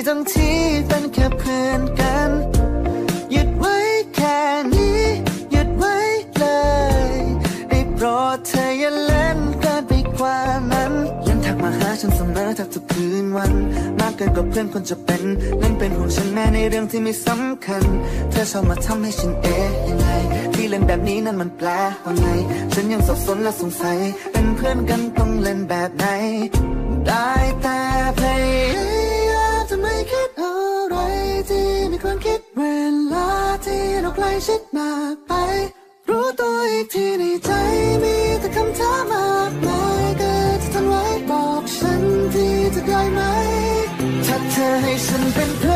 ทั้งที่เป็นแค่เพื่อนกันหยุดไว้แค่นี้หยุดไว้เลยได้โปรดเธออย่าเล่นเกินไปกว่านั้นยังทักมาหาฉันเสมอแทบทุกคืนวันมากเกินกว่าเพื่อนควรจะเป็นนั่นเป็นห่วงฉันแม้ในเรื่องที่ไม่สำคัญเธอชอบมาทำให้ฉันยังไงที่เล่นแบบนี้นั้นมันแปลว่าไงฉันยังสับสนและสงสัยเป็นเพื่อนกันต้องเล่นแบบไหนได้แต่พยายามจะไม่คิดอะไรที่ไม่ควรคิดเวลาที่เราใกล้ชิดมากไปรู้ตัวอีกทีในใจมีแต่คำถามมากมายเกิดจะทนไว้บอกฉันที่จะได้ไหมถ้าเธอให้ฉันเป็นเพื่อน